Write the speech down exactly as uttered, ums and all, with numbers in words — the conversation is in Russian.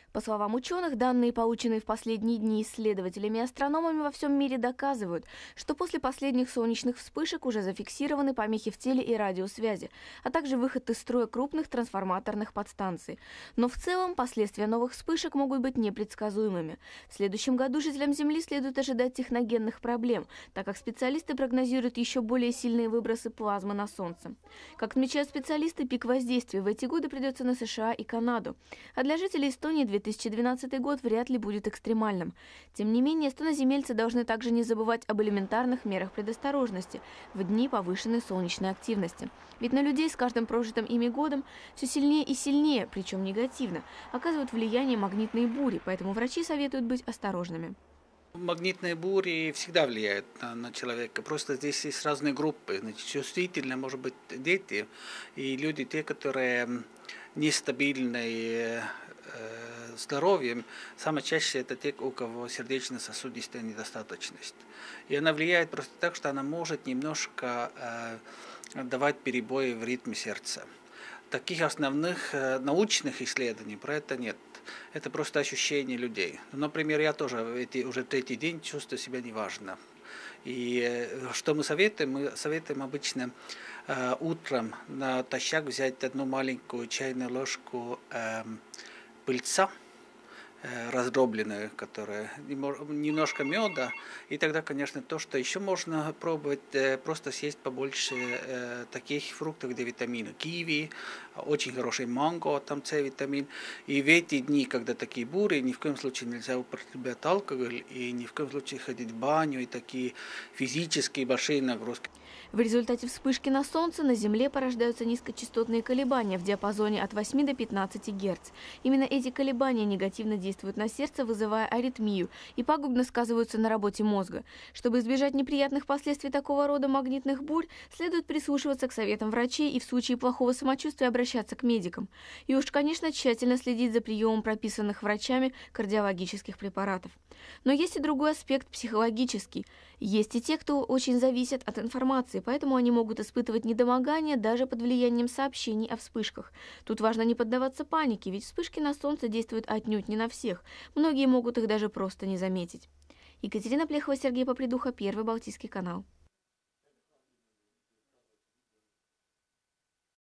По словам ученых, данные, полученные в последние дни исследователями и астрономами во всем мире, доказывают, что после последних солнечных вспышек уже зафиксированы помехи в теле и радиосвязи, а также выход из строя крупных трансформаторных подстанций. Но в целом последствия новых вспышек могут быть непредсказуемыми. В следующем году жителям Земли следует ожидать техногенных проблем, так как специалисты прогнозируют еще более сильные выбросы плазмы на Солнце. Как отмечают специалисты, пик воздействия в эти годы придется на США и Канаду, а для жителей Эстонии две тысячи двенадцатый год вряд ли будет экстремальным. Тем не менее, эстоноземельцы должны также не забывать об элементарных мерах предосторожности в дни повышенной солнечной активности. Ведь на людей с каждым прожитым ими годом все сильнее и сильнее, причем негативно, оказывают влияние магнитные бури, поэтому врачи советуют быть осторожными. Магнитные бури всегда влияют на, на человека. Просто здесь есть разные группы. Значит, чувствительны, может быть, дети и люди, те, которые нестабильны э, здоровьем, самое чаще это те, у кого сердечно-сосудистая недостаточность. И она влияет просто так, что она может немножко э, давать перебои в ритме сердца. Таких основных э, научных исследований про это нет. Это просто ощущение людей. Например, я тоже эти, уже третий день чувствую себя неважно. И э, что мы советуем? Мы советуем обычно э, утром натощак взять одну маленькую чайную ложку э, пыльца, раздробленную, которая немножко меда, и тогда, конечно, то, что еще можно пробовать, просто съесть побольше э, таких фруктов, где витамины. Киви, очень хороший манго, там С-витамин. И в эти дни, когда такие бури, ни в коем случае нельзя употреблять алкоголь, и ни в коем случае ходить в баню, и такие физические большие нагрузки. В результате вспышки на Солнце на Земле порождаются низкочастотные колебания в диапазоне от восьми до пятнадцати Гц. Именно эти колебания негативно действуют на сердце, вызывая аритмию, и пагубно сказываются на работе мозга. Чтобы избежать неприятных последствий такого рода магнитных бурь, следует прислушиваться к советам врачей и в случае плохого самочувствия обращаться к медикам. И уж, конечно, тщательно следить за приемом прописанных врачами кардиологических препаратов. Но есть и другой аспект – психологический. Есть и те, кто очень зависят от информации, поэтому они могут испытывать недомогание даже под влиянием сообщений о вспышках. Тут важно не поддаваться панике, ведь вспышки на Солнце действуют отнюдь не на всех. Многие могут их даже просто не заметить. Екатерина Плехова, Сергей Попридуха, Первый Балтийский канал.